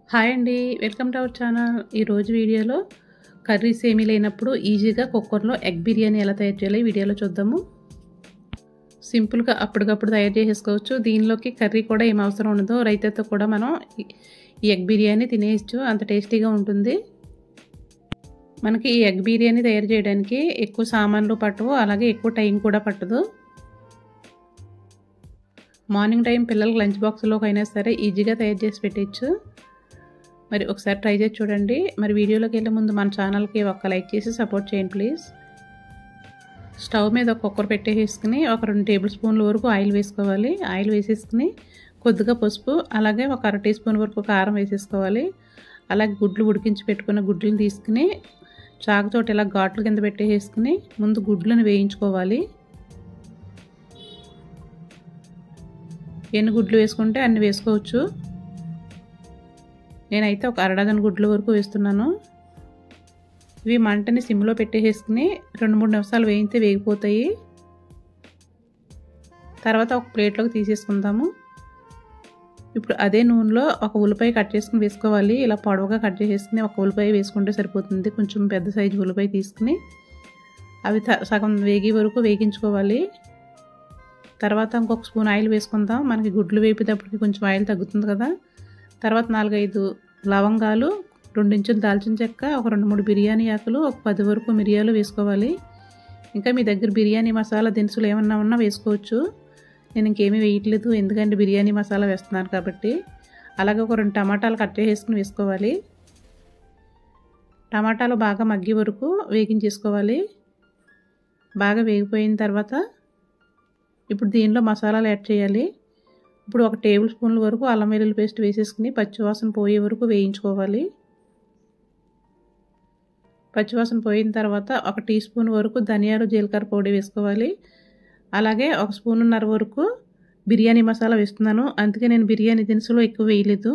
Hi అండి, welcome to our channel. ఈరోజు వీడియోలో కర్రీస్ ఏమీ లేనప్పుడు ఈజీగా కుక్కర్లో ఎగ్ బిర్యానీ ఎలా తయారు చేయాలో ఈ వీడియోలో చూద్దాము. సింపుల్గా అప్పటికప్పుడు తయారు చేసేసుకోవచ్చు. దీనిలోకి కర్రీ కూడా ఏం అవసరం ఉండదు. రైతాతో కూడా మనం ఈ ఎగ్ బిర్యానీ తినేయచ్చు, అంత టేస్టీగా ఉంటుంది. మనకి ఈ ఎగ్ బిర్యానీ తయారు చేయడానికి ఎక్కువ సామాన్లు పట్టవు, అలాగే ఎక్కువ టైం కూడా పట్టదు. మార్నింగ్ టైం పిల్లలకి లంచ్ బాక్స్లోకి అయినా సరే ఈజీగా తయారు చేసి పెట్టచ్చు. మరి ఒకసారి ట్రై చేసి చూడండి. మరి వీడియోలోకి వెళ్ళే ముందు మన ఛానల్కి ఒక లైక్ చేసి సపోర్ట్ చేయండి ప్లీజ్. స్టవ్ మీద ఒక కుక్కర్ పెట్టేసుకుని ఒక 2 టేబుల్ స్పూన్ల వరకు ఆయిల్ వేసుకోవాలి. ఆయిల్ వేసేసుకుని కొద్దిగా పసుపు, అలాగే ఒక 1/2 టీ స్పూన్ వరకు కారం వేసేసుకోవాలి. అలాగే గుడ్లు ఉడికించి పెట్టుకున్న గుడ్లను తీసుకుని చాకుతోటి ఇలా ఘాట్ల కింద పెట్టేసుకుని ముందు గుడ్లను వేయించుకోవాలి. ఎన్ని గుడ్లు వేసుకుంటే అన్ని వేసుకోవచ్చు. నేనైతే ఒక 1/2 డజన్ గుడ్ల వరకు వేస్తున్నాను. ఇవి మంటని సిమ్లో పెట్టేసుకుని 2-3 నిమిషాలు వేయితే వేగిపోతాయి. తర్వాత ఒక ప్లేట్లోకి తీసేసుకుందాము. ఇప్పుడు అదే నూనెలో ఒక ఉల్లిపాయ కట్ చేసుకుని వేసుకోవాలి. ఇలా పొడవుగా కట్ చేసేసుకుని ఒక ఉల్లిపాయ వేసుకుంటే సరిపోతుంది. కొంచెం పెద్ద సైజు ఉల్లిపాయ తీసుకుని అవి సగం వేగే వరకు వేగించుకోవాలి. తర్వాత ఇంకొక స్పూన్ ఆయిల్ వేసుకుందాం. మనకి గుడ్లు వేపేటప్పటికి కొంచెం ఆయిల్ తగ్గుతుంది కదా. తర్వాత 4-5 లవంగాలు, 2 ఇంచులు దాల్చిన చెక్క, ఒక 2-3 బిర్యానీ ఆకులు, ఒక 10 వరకు మిరియాలు వేసుకోవాలి. ఇంకా మీ దగ్గర బిర్యానీ మసాలా దినుసులు ఏమన్నా ఉన్నా వేసుకోవచ్చు. నేను ఇంకేమీ వేయట్లేదు, ఎందుకంటే బిర్యానీ మసాలా వేస్తున్నాను కాబట్టి. అలాగే ఒక 2 టమాటాలు కట్ చేసుకుని వేసుకోవాలి. టమాటాలు బాగా మగ్గే వరకు వేగించేసుకోవాలి. బాగా వేగిపోయిన తర్వాత ఇప్పుడు దీనిలో మసాలాలు యాడ్ చేయాలి. ఇప్పుడు 1 టేబుల్ స్పూన్ల వరకు అల్లం వెల్లుల్లి పేస్ట్ వేసేసుకుని పచ్చివాసన పోయే వరకు వేయించుకోవాలి. పచ్చివాసన పోయిన తర్వాత 1 టీ స్పూన్ వరకు ధనియాలు జీలకర్ర పొడి వేసుకోవాలి. అలాగే 1 స్పూన్నర వరకు బిర్యానీ మసాలా వేస్తున్నాను, అందుకే నేను బిర్యానీ దినుసులు ఎక్కువ వేయలేదు.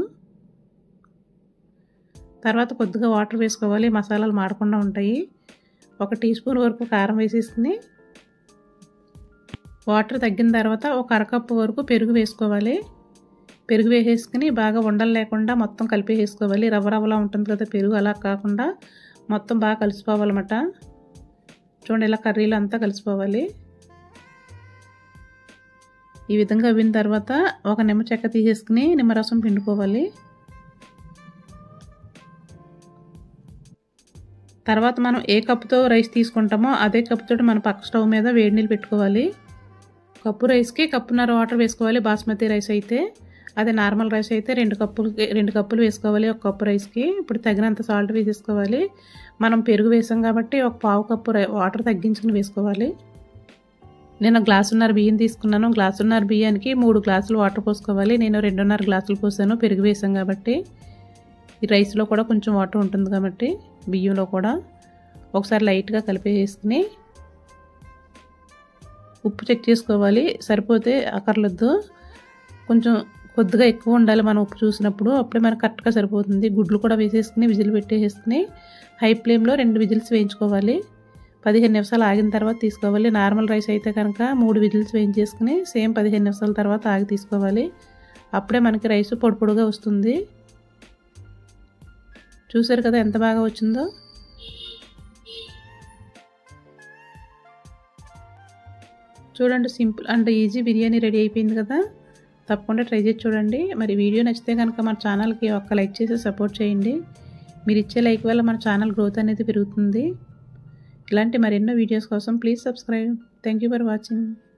తర్వాత కొద్దిగా వాటర్ వేసుకోవాలి, మసాలాలు మాడకుండా ఉంటాయి. 1 టీ స్పూన్ వరకు కారం వేసేసుకుని వాటర్ తగ్గిన తర్వాత ఒక 1/2 కప్పు వరకు పెరుగు వేసుకోవాలి. పెరుగు వేసేసుకుని బాగా ఉండలు లేకుండా మొత్తం కలిపేసుకోవాలి. రవ్వలా ఉంటుంది కదా పెరుగు, అలా కాకుండా మొత్తం బాగా కలిసిపోవాలన్నమాట. చూడండి, ఇలా కర్రీలో అంతా కలిసిపోవాలి. ఈ విధంగా అవిన తర్వాత ఒక నిమ్మ చెక్క తీసేసుకుని నిమ్మరసం పిండుకోవాలి. తర్వాత మనం ఏ కప్పుతో రైస్ తీసుకుంటామో అదే కప్పుతో మన పక్క స్టవ్ మీద వేడి నీళ్ళు పెట్టుకోవాలి. కప్పు రైస్కి 1.5 కప్పులు వాటర్ వేసుకోవాలి. బాస్మతి రైస్ అయితే, అదే నార్మల్ రైస్ అయితే 2 కప్పులు వేసుకోవాలి 1 కప్పు రైస్కి. ఇప్పుడు తగినంత సాల్ట్ వేసేసుకోవాలి. మనం పెరుగు వేసాం కాబట్టి 1/4 కప్పు వాటర్ తగ్గించుకుని వేసుకోవాలి. నేను గ్లాసున్నర బియ్యం తీసుకున్నాను. గ్లాసున్నర బియ్యానికి 3 గ్లాసులు వాటర్ పోసుకోవాలి. నేను 2.5 గ్లాసులు పోసాను, పెరుగు వేసాం కాబట్టి. ఈ రైస్లో కూడా కొంచెం వాటర్ ఉంటుంది కాబట్టి బియ్యంలో కూడా. ఒకసారి లైట్గా కలిపేసుకుని ఉప్పు చెక్ చేసుకోవాలి. సరిపోతే అక్కర్లేదు, కొంచెం కొద్దిగా ఎక్కువ ఉండాలి మనం ఉప్పు చూసినప్పుడు, అప్పుడే మనకు కరెక్ట్గా సరిపోతుంది. గుడ్లు కూడా వేసేసుకుని విజిల్ పెట్టేసుకుని హై ఫ్లేమ్లో 2 విజిల్స్ వేయించుకోవాలి. 15 నిమిషాలు ఆగిన తర్వాత తీసుకోవాలి. నార్మల్ రైస్ అయితే కనుక 3 విజిల్స్ వేయించేసుకుని సేమ్ 15 నిమిషాల తర్వాత ఆగి తీసుకోవాలి. అప్పుడే మనకి రైస్ పొడి పొడిగా వస్తుంది. చూసారు కదా ఎంత బాగా వచ్చిందో. చూడండి, simple and easy biryani ready అయిపోయింది కదా. తప్పకుండా ట్రై చేసి చూడండి. మరి వీడియో నచ్చితే కనుక మన ఛానల్కి ఒక లైక్ చేసి సపోర్ట్ చేయండి. మీరు ఇచ్చే లైక్ వల్ల మన ఛానల్ గ్రోత్ అనేది పెరుగుతుంది. ఇలాంటి మరెన్నో వీడియోస్ కోసం please subscribe. Thank you for watching.